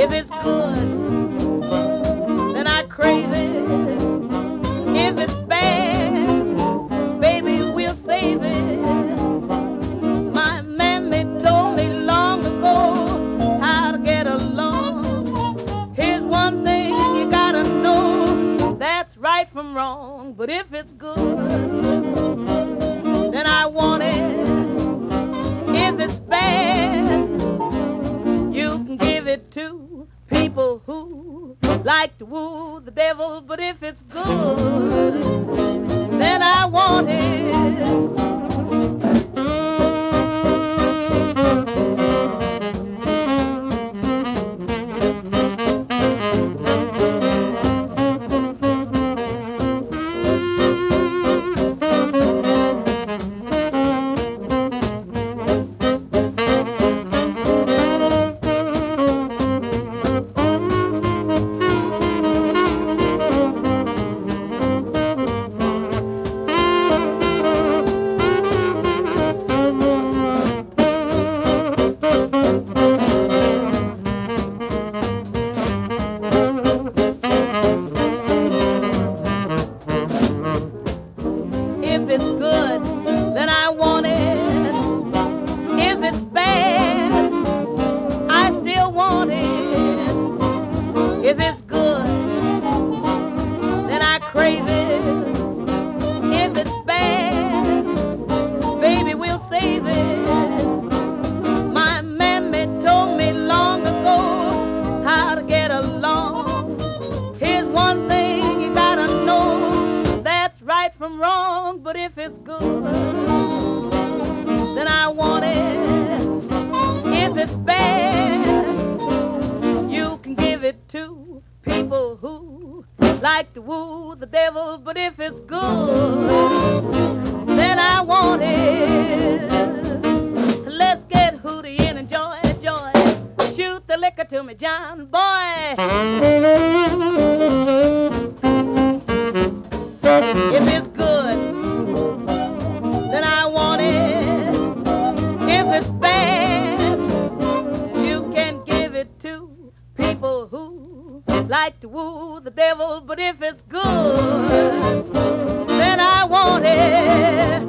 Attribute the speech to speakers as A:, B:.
A: If it's good, then I crave it. If it's bad, baby, we'll save it. My mammy told me long ago how to get along. Here's one thing you gotta know, that's right from wrong. But if it's good, then I want it. If it's bad, you can give it to people who like to woo the devil. But if it's good, then I want it. If it's good, then I want it. If it's bad, I still want it. If it's good, then I crave it. If it's bad, baby, we'll save it. My mammy told me long ago how to get along. Here's one thing you gotta know, that's right from wrong. But if it's good, then I want it. If it's bad, you can give it to people who like to woo the devil. But if it's good, then I want it. Let's get hooty and enjoy, joy. Shoot the liquor to me, John boy. If it's good, then I want it. If it's bad, you can give it to people who like to woo the devil. But if it's good, then I want it.